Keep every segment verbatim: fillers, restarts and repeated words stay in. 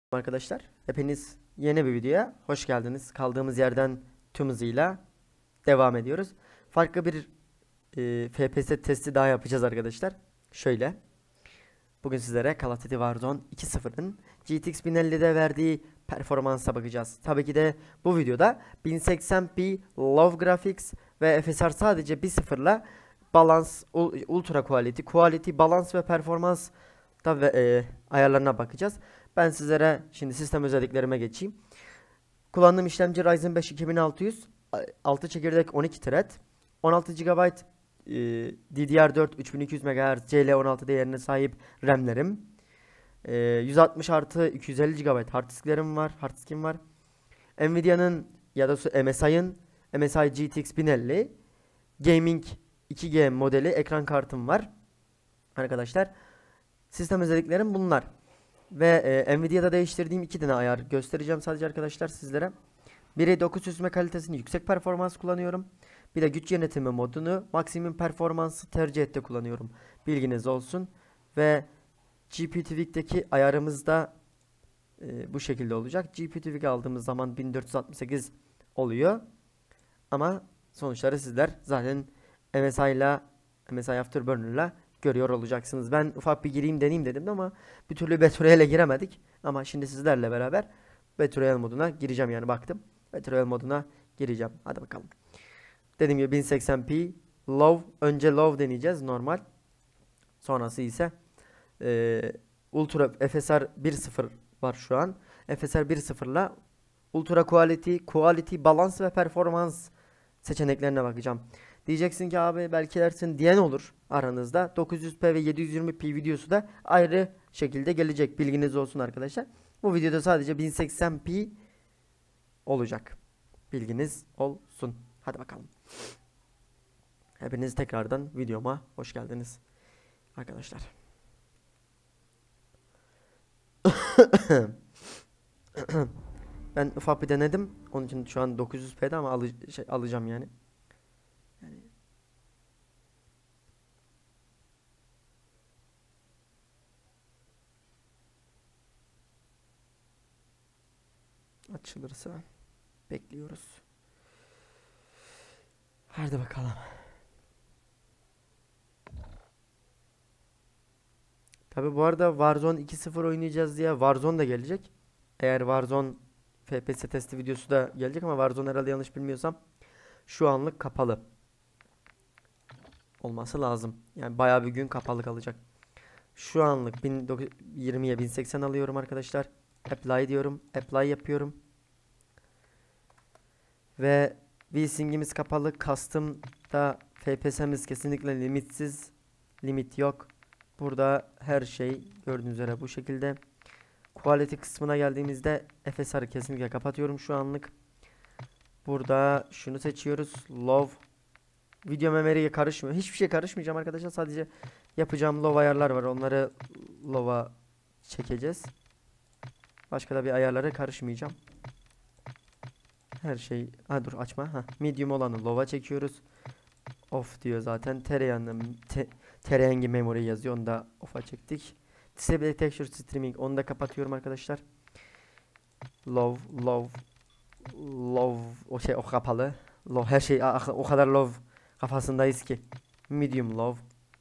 Arkadaşlar, hepiniz yeni bir videoya hoş geldiniz. Kaldığımız yerden tüm hızıyla devam ediyoruz. Farklı bir e, F P S testi daha yapacağız arkadaşlar. Şöyle, bugün sizlere Call of Duty Warzone iki nokta sıfırın G T X bin ellide verdiği performansa bakacağız. Tabii ki de bu videoda bin seksen p Low Graphics ve F S R sadece bir sıfırla balance, ultra quality, quality, balance ve performans da ve, e, ayarlarına bakacağız. Ben sizlere şimdi sistem özelliklerime geçeyim. Kullandığım işlemci Ryzen beş iki bin altı yüz, altı çekirdek on iki thread, on altı gigabayt e, D D R dört üç bin iki yüz megahertz C L on altı değerine sahip RAM'lerim. E, yüz altmış artı iki yüz elli gigabayt hard disklerim var, hard diskim var. Nvidia'nın ya da M S I'ın M S I G T X bin elli Gaming iki G modeli ekran kartım var. Arkadaşlar, sistem özelliklerim bunlar. Ve e, Nvidia'da değiştirdiğim iki tane ayar göstereceğim sadece arkadaşlar sizlere. Biri doku süzme kalitesini yüksek performans kullanıyorum. Bir de güç yönetimi modunu maksimum performansı tercih ette kullanıyorum. Bilginiz olsun. Ve G P U Tweak'teki ayarımız da e, bu şekilde olacak. G P U Tweak aldığımız zaman bin dört yüz altmış sekiz oluyor. Ama sonuçları sizler zaten M S I ile M S I Afterburner ile görüyor olacaksınız. Ben ufak bir gireyim deneyeyim dedim ama bir türlü Battle Royale'e giremedik. Ama şimdi sizlerle beraber Battle Royale moduna gireceğim, yani baktım. Battle Royale moduna gireceğim. Hadi bakalım. Dediğim gibi bin seksen p low, önce low deneyeceğiz, normal. Sonrası ise e, ultra F S R bir nokta sıfır var şu an. F S R bir nokta sıfır ile ultra quality, quality, balance ve performans seçeneklerine bakacağım. Diyeceksin ki abi belki dersin diyen olur aranızda. dokuz yüz p ve yedi yüz yirmi p videosu da ayrı şekilde gelecek. Bilginiz olsun arkadaşlar. Bu videoda sadece bin seksen p olacak. Bilginiz olsun. Hadi bakalım. Hepiniz tekrardan videoma hoş geldiniz arkadaşlar. Ben ufak bir denedim. Onun için şu an dokuz yüz p'de ama alı şey, alacağım yani. Yani açılırsa bekliyoruz. Hadi bakalım. Tabi bu arada Warzone iki nokta sıfır oynayacağız diye Warzone da gelecek. Eğer Warzone F P S testi videosu da gelecek ama Warzone herhalde yanlış bilmiyorsam şu anlık kapalı olması lazım. Yani bayağı bir gün kapalı kalacak. Şu anlık bin yirmiye bin seksen alıyorum arkadaşlar. Apply diyorum. Apply yapıyorum. Ve VSynC'imiz kapalı. Custom'da F P S'miz kesinlikle limitsiz. Limit yok. Burada her şey gördüğünüz üzere bu şekilde. Quality kısmına geldiğimizde F S R'ı kesinlikle kapatıyorum şu anlık. Burada şunu seçiyoruz. Low. Video memory'ye karışmıyor. Hiçbir şey karışmayacağım arkadaşlar. Sadece yapacağım low ayarlar var. Onları low'a çekeceğiz. Başka da bir ayarlara karışmayacağım. Her şey. Ha dur açma. Ha, medium olanı low'a çekiyoruz. Off diyor zaten. Tereyağında te, tereyangi memory yazıyor. Onu da off'a çektik. Disable texture streaming. Onu da kapatıyorum arkadaşlar. Low, low, low. O şey o kapalı. Low, her şey o kadar low kafasındayız ki. Medium low.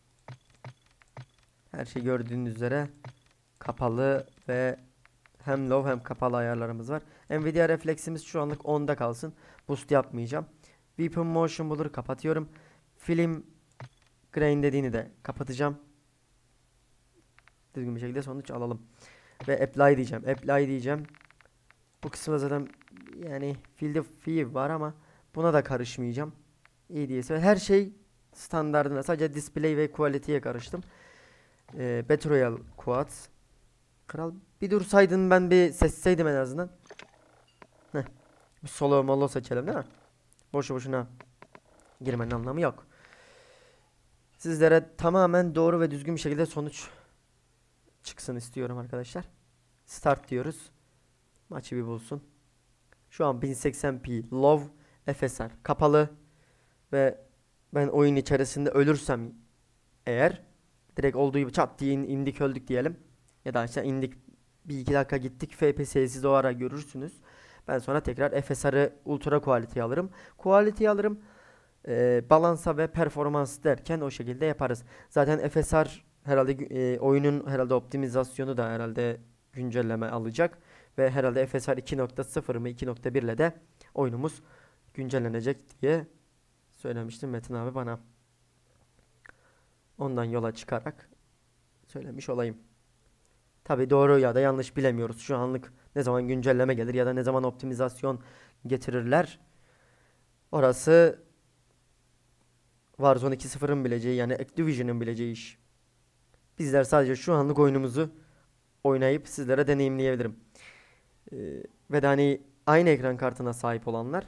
Her şey gördüğünüz üzere kapalı ve hem low hem kapalı ayarlarımız var. Nvidia refleksimiz şu anlık onda kalsın. Boost yapmayacağım. Weapon motion blur kapatıyorum. Film grain dediğini de kapatacağım. Düzgün bir şekilde sonuç alalım. Ve apply diyeceğim. Apply diyeceğim. Bu kısımda zaten yani field of view var ama buna da karışmayacağım. İyi diyese her şey standardına, sadece display ve quality'ye karıştım. Ee, Battle Royale Quads. Kral bir dursaydın, ben bir seçseydim en azından. Heh. Bir solo molo seçelim değil mi? Boşu boşuna girmenin anlamı yok. Sizlere tamamen doğru ve düzgün bir şekilde sonuç çıksın istiyorum arkadaşlar. Start diyoruz. Maçı bir bulsun. Şu an bin seksen p low F S R kapalı ve ben oyun içerisinde ölürsem eğer direkt olduğu gibi çat diye indik öldük diyelim. Ya da işte indik bir iki dakika gittik F P S'yi siz o ara görürsünüz. Ben sonra tekrar F S R'ı Ultra Quality'ye alırım. Quality'ye alırım. E, balansa ve performans derken o şekilde yaparız. Zaten F S R herhalde e, oyunun herhalde optimizasyonu da herhalde güncelleme alacak. Ve herhalde F S R iki nokta sıfır mı iki nokta bir ile de oyunumuz güncellenecek diye söylemiştim Metin abi bana. Ondan yola çıkarak söylemiş olayım. Tabi doğru ya da yanlış bilemiyoruz. Şu anlık ne zaman güncelleme gelir ya da ne zaman optimizasyon getirirler. Orası Warzone iki nokta sıfırın bileceği, yani Activision'ın bileceği iş. Bizler sadece şu anlık oyunumuzu oynayıp sizlere deneyimleyebilirim. Ee, ve de hani aynı ekran kartına sahip olanlar,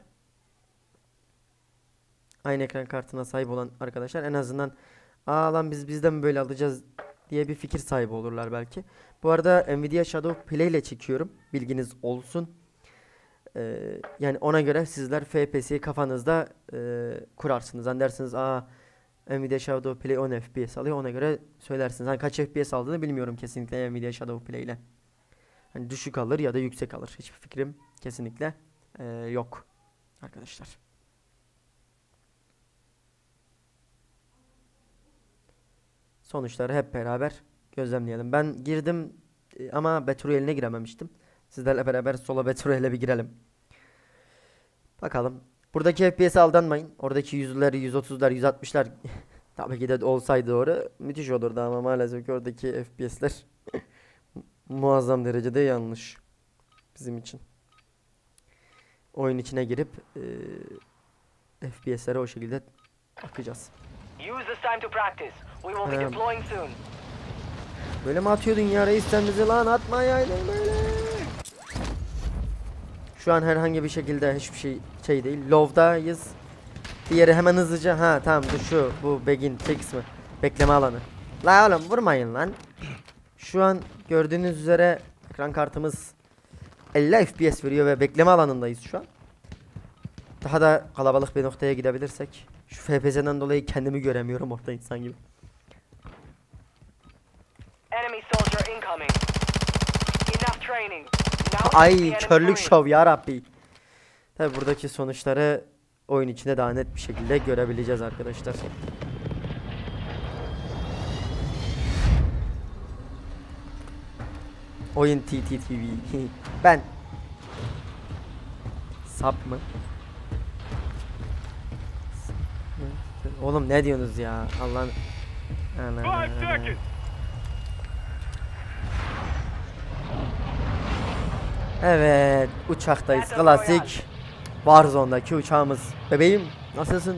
aynı ekran kartına sahip olan arkadaşlar en azından aa lan biz bizden mi böyle alacağız diye bir fikir sahibi olurlar belki. Bu arada Nvidia Shadow Play ile çekiyorum. Bilginiz olsun. Ee, yani ona göre sizler F P S'yi kafanızda e, kurarsınız. Hani dersiniz aa Nvidia Shadow Play on F P S alıyor. Ona göre söylersiniz. Hani kaç F P S aldığını bilmiyorum kesinlikle Nvidia Shadow Play ile. Hani düşük alır ya da yüksek alır. Hiçbir fikrim kesinlikle e, yok arkadaşlar. Sonuçları hep beraber gözlemleyelim. Ben girdim e, ama Battle Royale'ine girememiştim. Sizlerle beraber solo Battle Royale'e bir girelim. Bakalım. Buradaki F P S'e aldanmayın. Oradaki yüzler, yüz otuzlar, yüz altmışlar tabii ki de olsaydı doğru müthiş olurdu ama maalesef ki oradaki F P S'ler muazzam derecede yanlış bizim için. Oyun içine girip e, F P S'lere o şekilde bakacağız. Ee, böyle mi atıyordun ya reis sen bizi lan, atma yani böyle. Şu an herhangi bir şekilde hiçbir şey şey değil. Low'dayız. Bir yere hemen hızlıca. Ha tamam dur şu bu begin şey kısmı. Bekleme alanı. La oğlum vurmayın lan. Şu an gördüğünüz üzere ekran kartımız elli F P S veriyor ve bekleme alanındayız şu an. Daha da kalabalık bir noktaya gidebilirsek. Şu F P S'den dolayı kendimi göremiyorum orada insan gibi. Ay körlük şov ya Rabbi. Tabi buradaki sonuçları oyun içinde daha net bir şekilde görebileceğiz arkadaşlar. Oyun T T T V. Ben sap mı? Oğlum ne diyorsunuz ya? Allah'ın evet, uçaktayız. Klasik Warzone'daki uçağımız. Bebeğim, nasılsın?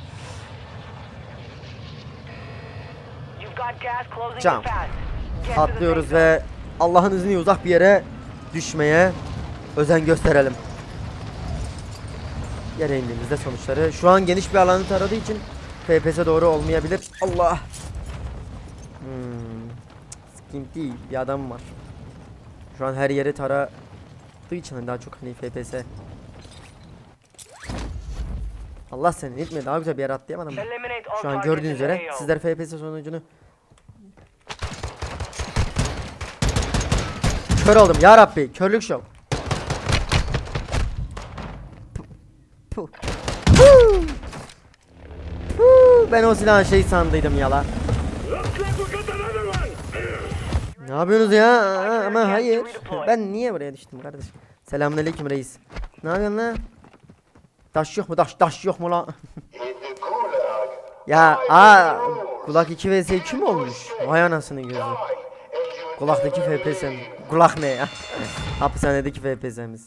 Jump. Atlıyoruz ve Allah'ın izniyle uzak bir yere düşmeye özen gösterelim. Yere indiğimizde sonuçları. Şu an geniş bir alanı taradığı için F P S doğru olmayabilir. Allah. Hmm. Sıkıntı bir adam var. Şu an her yeri tara için daha çok hani F P S. Allah seni itme, daha güzel bir yer atlayamadım. Şu an gördüğünüz üzere sizler F P S sonucunu kör oldum ya Rabbi, körlük şov. Puh. Puh. Puh. Ben o silahın şey sandıydım yala. Ne yapıyorsunuz ya? Aa, ama hayır. Ben niye buraya düştüm kardeşim? Selamünaleyküm reis. Ne yapıyorsun lan? Taş yok mu? Taş taş yok mu lan? Ya aa, kulak iki vs iki mi olmuş? Vay anasının gözü. Kulaktaki F P S mi? Kulak ne ya? Hapishanedeki F P S'miz.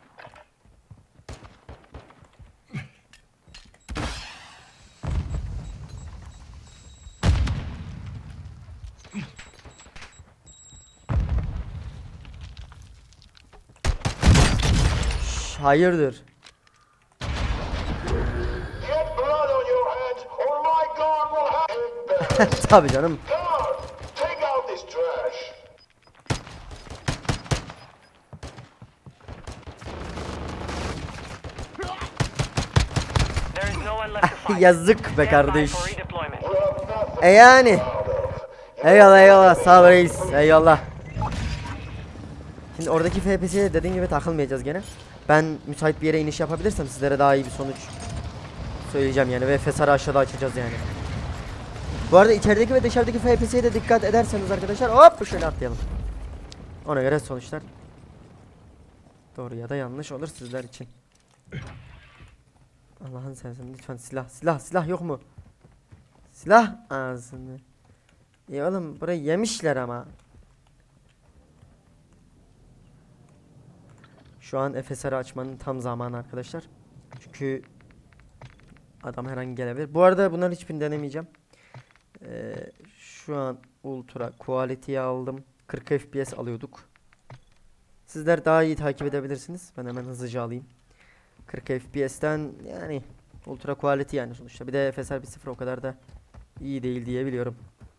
Hayırdır? Tabii canım. Yazık be kardeş. E yani. Eyvallah eyvallah, sağ ol reis, eyvallah. Şimdi oradaki F P S'ye dediğim gibi takılmayacağız gene. Ben müsait bir yere iniş yapabilirsem sizlere daha iyi bir sonuç söyleyeceğim yani ve F S R'ı aşağıda açacağız yani. Bu arada içerideki ve dışarıdaki F P S'ye de dikkat ederseniz arkadaşlar hop şöyle atlayalım. Ona göre sonuçlar doğru ya da yanlış olur sizler için. Allah'ın seversen lütfen silah silah silah yok mu? Silah ağzını. İyi oğlum burayı yemişler ama. Şu an F S R'ı açmanın tam zamanı arkadaşlar. Çünkü adam her an gelebilir. Bu arada bunların hiçbirini denemeyeceğim. Ee, şu an ultra quality'ye aldım. kırk F P S alıyorduk. Sizler daha iyi takip edebilirsiniz. Ben hemen hızlıca alayım. kırk F P S'ten yani ultra quality yani sonuçta. Bir de F S R bir sıfır o kadar da iyi değil diye biliyorum.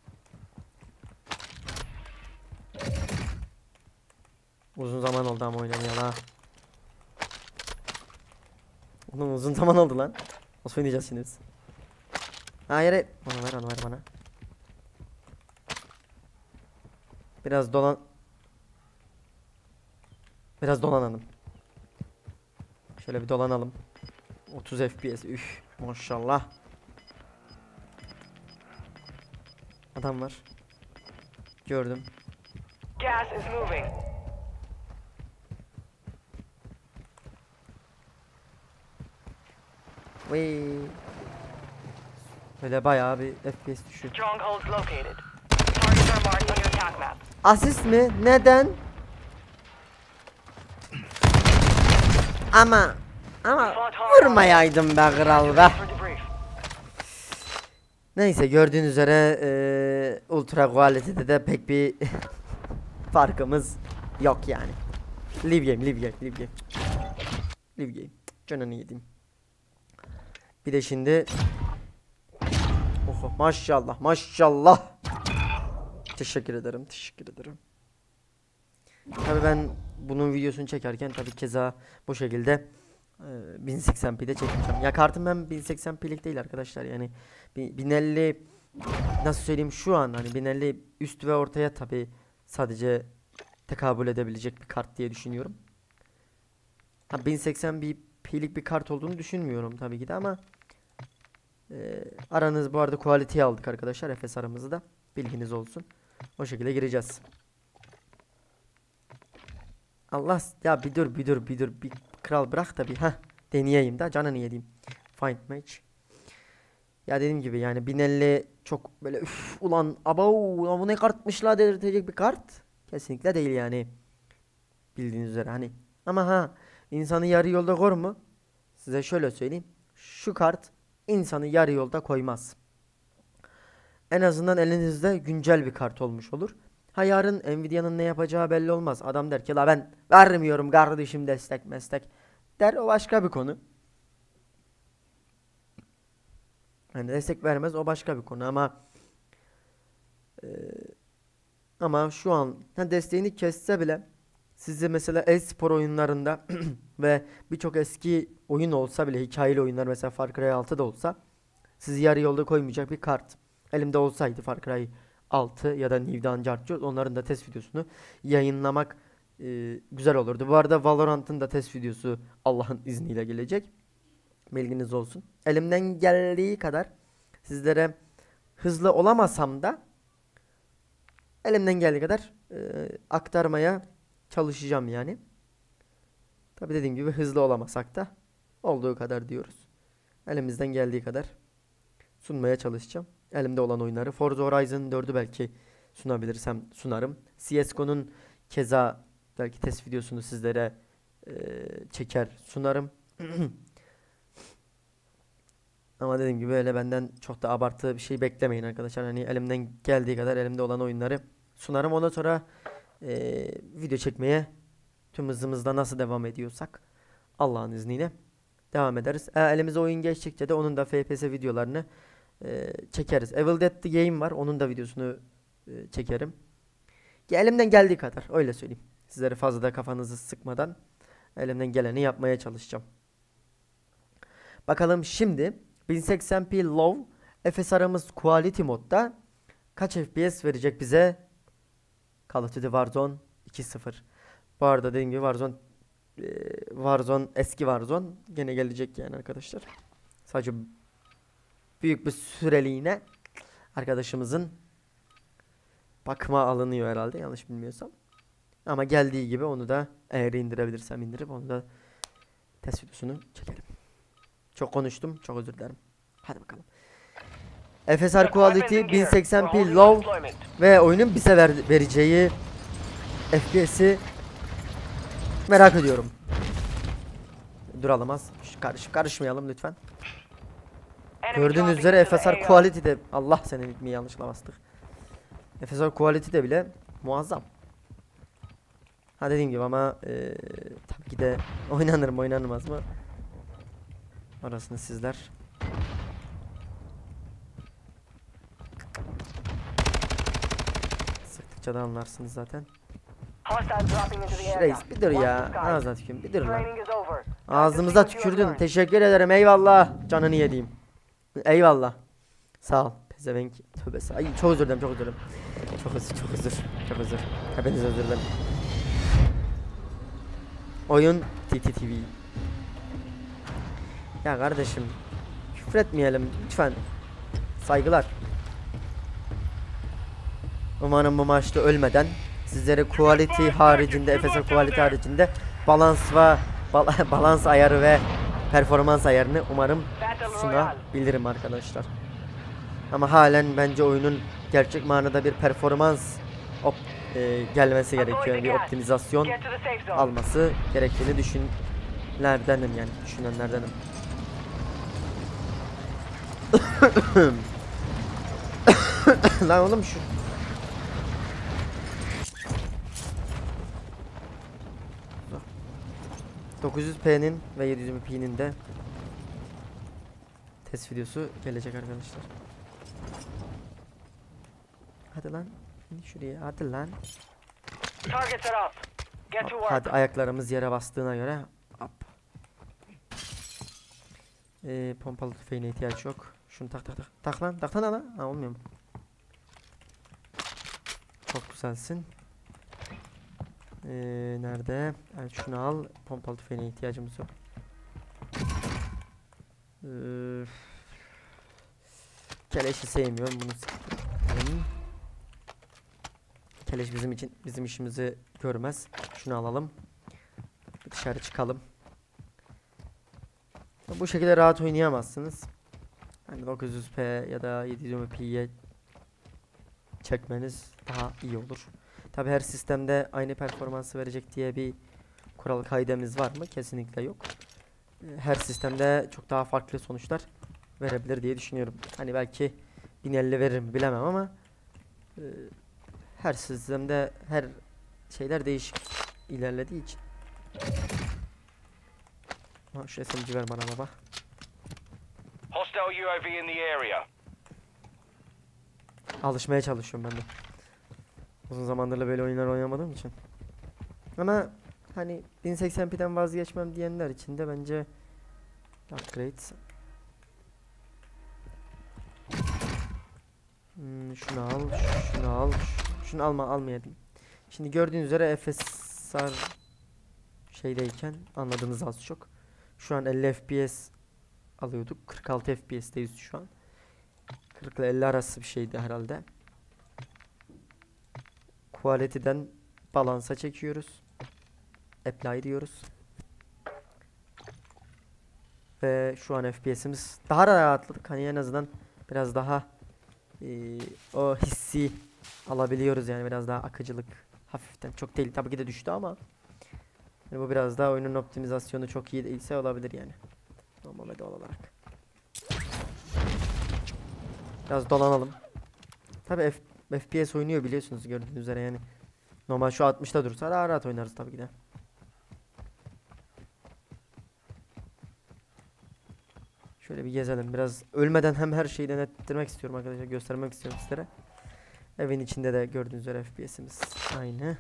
Uzun zaman oldu ama oynamayalı ha. Oğlum uzun zaman oldu lan. Nasıl oynayacağız şimdi biz? Hayır. Bana ver onu ver bana. Biraz dolan. Biraz dolanalım. Şöyle bir dolanalım. otuz F P S. Üf, maşallah. Adam var. Gördüm. Gas is moving. Vay. Böyle bayağı bir F P S düşüyor. Strongholds located. Targets are marked on your attack map. Asist mi? Neden? Ama ama vurmayaydım be kral be. For debrief. Neyse gördüğünüz üzere eee ultra quality'de de pek bir farkımız yok yani. Live game, live game, live game. Live game. Canını yedim. Bir de şimdi oh, maşallah, maşallah. Teşekkür ederim, teşekkür ederim. Tabii ben bunun videosunu çekerken tabii keza bu şekilde e, bin seksen p'de çekeceğim. Ya kartım ben bin seksen p'lik değil arkadaşlar. Yani bin elli nasıl söyleyeyim şu an hani bin elli üst ve ortaya tabii sadece tekabül edebilecek bir kart diye düşünüyorum. Ha, bin seksen bir p'lik bir kart olduğunu düşünmüyorum tabii ki de ama e, aranız bu arada quality'yi aldık arkadaşlar F S R'ımızı da bilginiz olsun. O şekilde gireceğiz. Allah ya bir dur bir dur bir dur bir kral bırak da bir ha deneyeyim da canını yediğim. Find match. Ya dediğim gibi yani bin elli çok böyle üf ulan abau bu ne kartmış la dedirtecek bir kart. Kesinlikle değil yani. Bildiğiniz üzere hani. Ama ha insanı yarı yolda koyar mu? Size şöyle söyleyeyim. Şu kart insanı yarı yolda koymaz. En azından elinizde güncel bir kart olmuş olur. Ha yarın Nvidia'nın ne yapacağı belli olmaz. Adam der ki la ben vermiyorum kardeşim destek meslek der, o başka bir konu. Yani destek vermez, o başka bir konu ama e, ama şu an ha, desteğini kesse bile sizi mesela e-spor oyunlarında ve birçok eski oyun olsa bile hikayeli oyunlar mesela Far Cry altı da olsa sizi yarı yolda koymayacak bir kart. Elimde olsaydı Far Cry altı ya da New Dawn Cartridge onların da test videosunu yayınlamak e, güzel olurdu. Bu arada Valorant'ın da test videosu Allah'ın izniyle gelecek. Bilginiz olsun. Elimden geldiği kadar sizlere hızlı olamasam da elimden geldiği kadar e, aktarmaya çalışacağım yani. Tabi dediğim gibi hızlı olamasak da olduğu kadar diyoruz. Elimizden geldiği kadar sunmaya çalışacağım. Elimde olan oyunları. Forza Horizon dördü belki sunabilirsem sunarım. C S G O'nun keza belki test videosunu sizlere e, çeker sunarım. Ama dediğim gibi öyle benden çok da abartı bir şey beklemeyin arkadaşlar. Hani elimden geldiği kadar elimde olan oyunları sunarım. Ondan sonra e, video çekmeye tüm hızımızda nasıl devam ediyorsak Allah'ın izniyle devam ederiz. E, elimize oyun geçtikçe de onun da F P S videolarını e, çekeriz. Evil Dead The Game var. Onun da videosunu e, çekerim. Ya, elimden geldiği kadar öyle söyleyeyim. Sizlere fazla da kafanızı sıkmadan elimden geleni yapmaya çalışacağım. Bakalım şimdi bin seksen p low F S R'ımız quality modda kaç F P S verecek bize Call of Duty Warzone iki nokta sıfır. Bu arada dediğim gibi Warzone e, Warzone eski Warzone gene gelecek yani arkadaşlar. Sadece büyük bir süreliğine arkadaşımızın bakıma alınıyor herhalde, yanlış bilmiyorsam. Ama geldiği gibi onu da eğer indirebilirsem indirip onu da test videosunu çekelim. Çok konuştum, çok özür dilerim. Hadi bakalım. F S R Quality bin seksen p low ve oyunun bize ver vereceği F P S'i merak ediyorum. Duralım az. Karış karışmayalım lütfen. Gördüğünüz üzere F S R Quality'de, Allah senin mi yanlışla bastık. F S R Quality'de bile muazzam. Ha dediğim gibi ama e, tabii ki de oynanır mı oynanmaz mı orasını sizler sıktıkça da anlarsınız zaten. Reis bir dur ya, ağzına tükürüm bir dur lan. Ağzımıza tükürdün, teşekkür ederim, eyvallah, canını yediğim. Eyvallah, sağ ol pezevenk. Tövbe, ay çok özür dilerim, çok özür dilerim. Çok özür, çok özür, çok özür. Hepiniz özür dilerim. Oyun T T T V. Ya kardeşim, küfür etmeyelim lütfen. Saygılar. Umarım bu maçta ölmeden sizlere quality haricinde, F S R quality haricinde balans ve bal balans ayarı ve performans ayarını umarım sunabilirim arkadaşlar. Ama halen bence oyunun gerçek manada bir performans op e, gelmesi gerekiyor. Bir optimizasyon alması gerektiğini düşünenlerdenim yani düşünenlerdenim. Lan oğlum şu dokuz yüz P'nin ve yedi yüz yirmi P'nin de test videosu gelecek arkadaşlar. Hadi lan şuraya, hadi lan. Hadi ayaklarımız yere bastığına göre up. Ee, pompalı tüfeğine ihtiyaç yok. Şunu tak tak tak. Tak lan, tak lan lan. Ha, olmuyor mu? Çok güzelsin. Ee, nerede? Evet, şunu al. Pompalı tüfeğine ihtiyacımız yok. Ee, keleşi sevmiyorum. Bunu sıkıyorum. Keleş bizim için bizim işimizi görmez. Şunu alalım. Dışarı çıkalım. Bu şekilde rahat oynayamazsınız. Yani dokuz yüz P ya da yedi yüz yirmi P'ye çekmeniz daha iyi olur. Tabi her sistemde aynı performansı verecek diye bir kural kaidemiz var mı? Kesinlikle yok. Her sistemde çok daha farklı sonuçlar verebilir diye düşünüyorum. Hani belki bin elli verir mi bilemem ama e, her sistemde her şeyler değişik ilerlediği için. Ha, şu S M G ver bana baba. Hostile U A V in the area. Alışmaya çalışıyorum ben de. Uzun zamandır böyle oyunlar oynamadığım için. Ama hani bin seksen p'den vazgeçmem diyenler için de bence upgrade. Hmm, şunu al, şunu al, şunu alma, almayayım. Şimdi gördüğünüz üzere F S R şeydeyken anladığınız az çok. Şu an elli F P S alıyorduk. kırk altı F P S'teyiz şu an. kırk ile elli arası bir şeydi herhalde. Quality'den balansa çekiyoruz. Apply diyoruz. Ve şu an F P S'imiz daha rahatladık. Hani en azından biraz daha e, o hissi alabiliyoruz yani, biraz daha akıcılık hafiften. Çok değil tabii ki de düştü ama yani bu biraz daha oyunun optimizasyonu çok iyi değilse olabilir yani. Normal ve doğal olarak. Biraz dolanalım. Tabii F P S oynuyor biliyorsunuz gördüğünüz üzere yani. Normal şu altmışta dursa daha rahat oynarız tabii ki de. Şöyle bir gezelim biraz. Ölmeden hem her şeyi denettirmek istiyorum arkadaşlar. Göstermek istiyorum sizlere. Evin içinde de gördüğünüz üzere F P S'imiz aynı.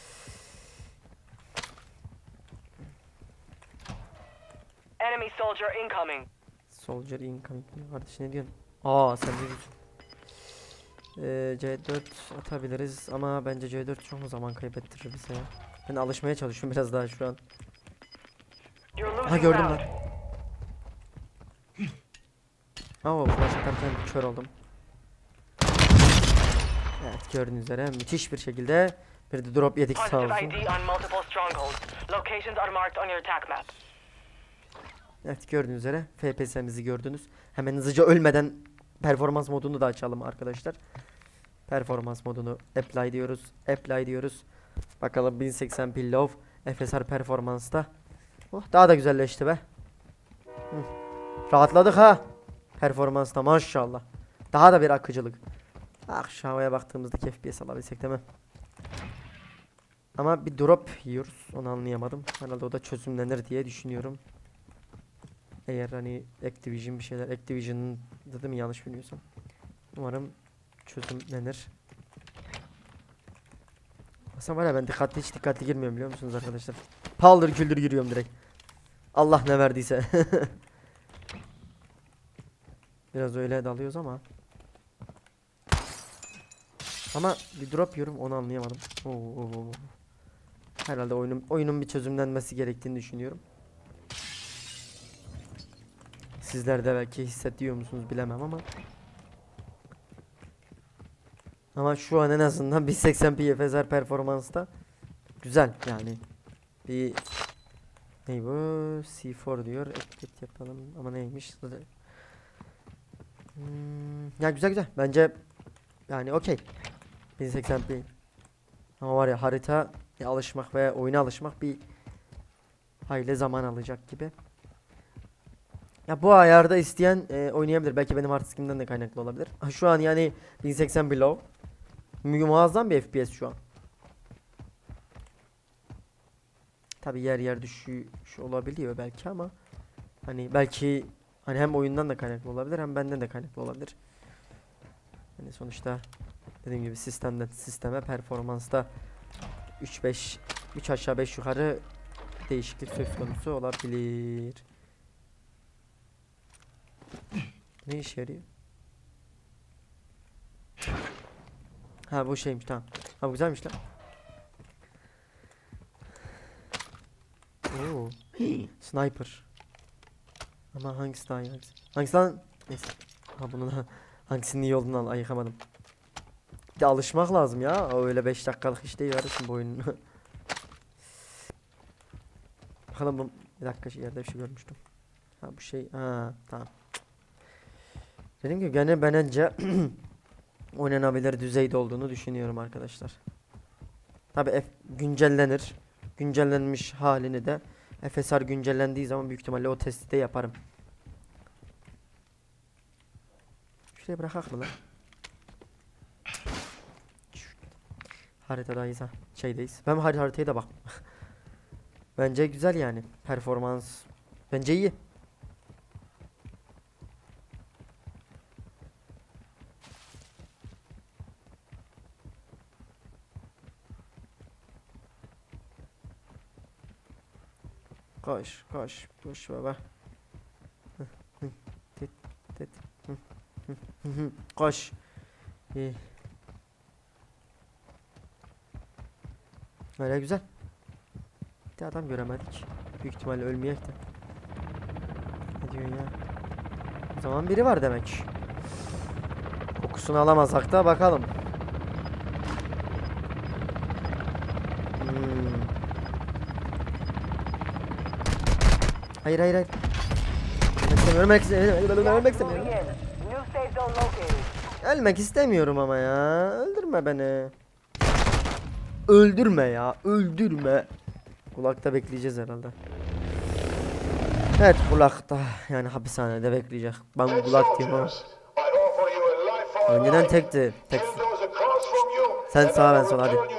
Enemy soldier incoming. Soldier incoming. Kardeş ne diyorsun? Aa sen ne diyorsun? Ee, C dört atabiliriz ama bence C dört çok zaman kaybettirir bize ya. Ben alışmaya çalışıyorum biraz daha şu an. You're Ha losing gördüm ground. lan. Oo flash atarken kör oldum. Evet gördüğünüz üzere müthiş bir şekilde bir de drop yedik sağ Positive olsun. I D on multiple strongholds. Locations are marked on your attack map. Evet gördüğünüz üzere F P S'mizi gördünüz. Hemen hızlıca ölmeden performans modunu da açalım arkadaşlar. Performans modunu apply diyoruz. Apply diyoruz. Bakalım bin seksen p low F S R performansta. Oh, daha da güzelleşti be. Hı. Rahatladık ha. Performansta maşallah. Daha da bir akıcılık. Ah şu havaya baktığımızda F P S alabilsek değil mi? Ama bir drop yiyoruz. Onu anlayamadım. Herhalde o da çözümlenir diye düşünüyorum. Eğer hani Activision bir şeyler, Activision'ın dedim mi yanlış bilmiyorsam. Umarım çözümlenir. Aslında var ya ben dikkatli hiç dikkatli girmiyorum biliyor musunuz arkadaşlar? Paldır küldür giriyorum direkt. Allah ne verdiyse. Biraz öyle dalıyoruz ama. Ama bir drop yiyorum onu anlayamadım. Oo, oo, oo. Herhalde oyunun oyunun bir çözümlenmesi gerektiğini düşünüyorum. Sizler de belki hissediyor musunuz bilemem ama. Ama şu an en azından bin seksen p F S R performansta güzel yani. Bir ney bu? C dört diyor. Etiket yapalım ama neymiş? Hmm, ya güzel güzel. Bence yani okey. bin seksen p. Ama var ya harita alışmak ve oyuna alışmak bir hayli zaman alacak gibi. Ya bu ayarda isteyen e, oynayabilir. Belki benim hard skill'imden de kaynaklı olabilir. Şu an yani bin seksen below. Muazzam bir F P S şu an. Tabi yer yer düşüş olabiliyor belki ama hani belki hani hem oyundan da kaynaklı olabilir hem benden de kaynaklı olabilir. Hani sonuçta dediğim gibi sistemden sisteme performansta üç beş üç aşağı beş yukarı değişiklik söz konusu olabilir. Ne işe yarıyor? Ha bu şeymiş tamam. Ha bu güzelmiş lan. Oo. Sniper. Ama hangisi daha iyi hangisi? Hangisi lan? Neyse. Ha bunun da hangisinin iyi olduğunu al ayıkamadım. Bir de alışmak lazım ya. O öyle beş dakikalık iş değil verirsin bu oyunun. Bakalım bu bir dakika şey yerde bir şey görmüştüm. Ha bu şey ha tamam. Dediğim gibi gene bence oynanabilir düzeyde olduğunu düşünüyorum arkadaşlar. Tabi F güncellenir. Güncellenmiş halini de F S R güncellendiği zaman büyük ihtimalle o testi de yaparım. Şuraya bırakak mı lan? Haritadayız ha. Şeydeyiz. Ben har haritaya da bak. Bence güzel yani. Performans bence iyi. Koş, koş, koş baba. Tit, tit. Koş. İyi. Öyle güzel. Bir adam göremedik. Büyük ihtimalle ölmeyecek de. Ne diyorsun ya? O zaman biri var demek. Kokusunu alamazsak da bakalım. Hmm. Hayır hayır hayır. Ölmek istemiyorum. Ölmek istemiyorum. New safe zone located. Ölmek istemiyorum ama ya. Öldürme beni. Öldürme ya. Öldürme. Kulakta bekleyeceğiz herhalde. Evet kulakta. Yani hapishanede bekleyecek. Ben kulak diyorum ama. Önceden tekti. Tek. Sen sağa ben sola hadi.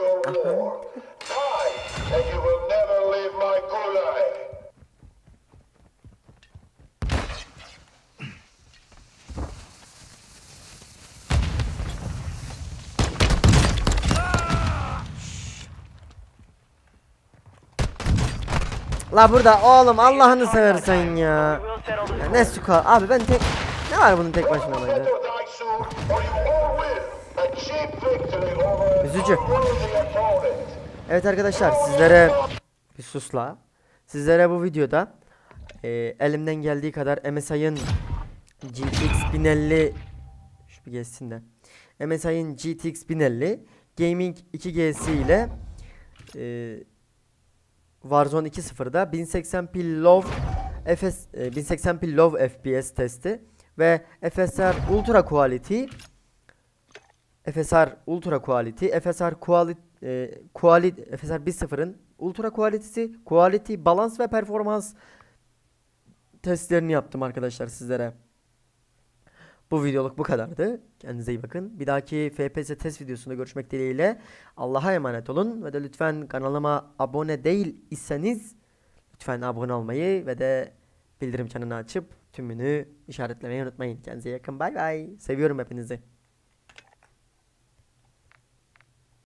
La burada oğlum Allah'ını seversen ya. Ya ne suka abi ben tek ne var bunun tek başına böyle? Üzücü. Evet arkadaşlar, sizlere bir susla. Sizlere bu videoda e, elimden geldiği kadar M S I'ın G T X bin elli, şu bir geçsin de, M S I'ın G T X bin elli Gaming iki G'si ile e, Warzone iki nokta sıfır'da bin seksen p low F S, e, bin seksen p low F P S testi ve F S R Ultra Quality F S R Ultra Quality F S R Quality e, Quality F S R bir nokta sıfır'ın Ultra Quality'si, Quality, Balans ve Performans testlerini yaptım arkadaşlar sizlere. Bu videoluk bu kadardı. Kendinize iyi bakın. Bir dahaki F P S test videosunda görüşmek dileğiyle. Allah'a emanet olun ve de lütfen kanalıma abone değil iseniz lütfen abone olmayı ve de bildirim çanını açıp tümünü işaretlemeyi unutmayın. Kendinize iyi bakın. Bay bay. Seviyorum hepinizi.